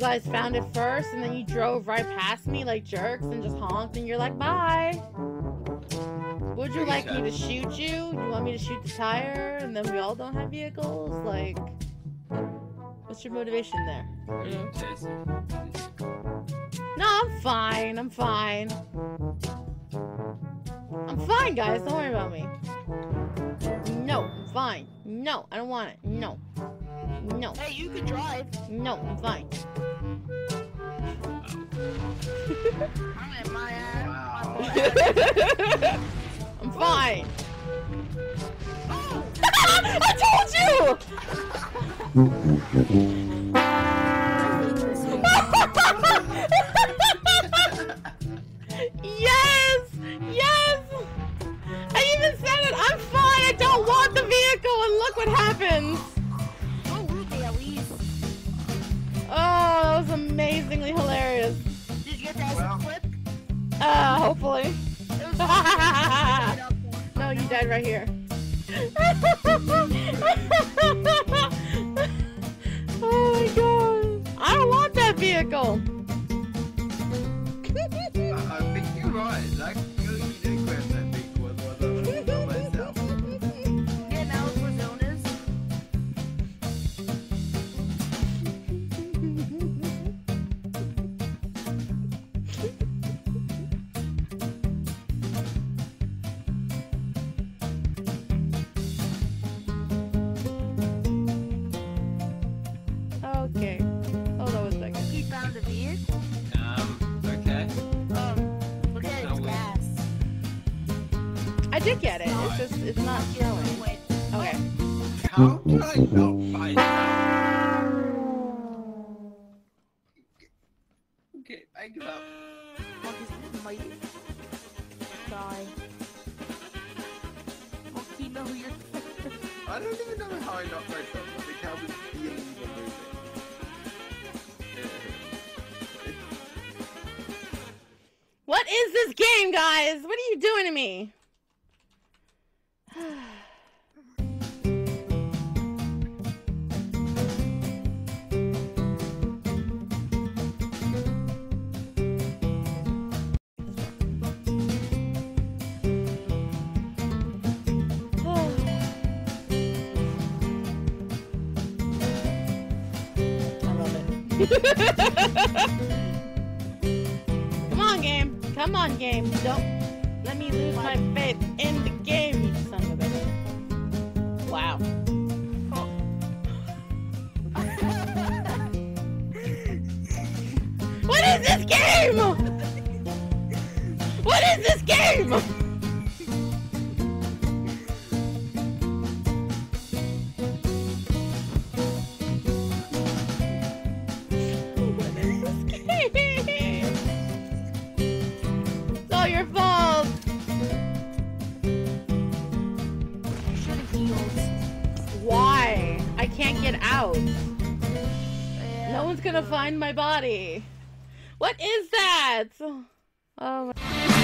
guys found it first, and then you drove right past me like jerks and just honked, and you're like, bye. Would you like me to shoot you? Do you want me to shoot the tire, and then we all don't have vehicles? Like, what's your motivation there? You know? No, I'm fine. I'm fine. I'm fine, guys. Don't worry about me. No, I'm fine. No, I don't want it. No. No. Hey, you can drive. No, I'm fine. I'm in my ass. Wow. I'm fine. Oh. I told you! Yes! Yes! I even said it! I'm fine! I don't want the vehicle! And look what happens! Oh, Ruby, at least. Oh, that was amazingly hilarious. Did you get the acid clip? Hopefully. It was No, you died right here. Oh my god. I don't want that vehicle. I think you're right. Like, you did grab that big one while I was myself. Yeah, now it's where Zone is. Okay. Hold on a second. He found a vehicle. Okay. Look at No its way. gas. I did get it. It's just, it's not showing. Wait. Okay. How did I not find that? Okay, I give up. Oh, this might die. Oh, you know who you're. I don't even know how I knocked myself. I think I was feeling the movement. What is this game, guys? What are you doing to me? I love it. Come on, game. Come on, game. Don't let me lose my faith in the game, you son of a bitch. Wow. What is this game? What is this game? It's all your fault. Why? I can't get out. No one's gonna find my body. What is that? Oh my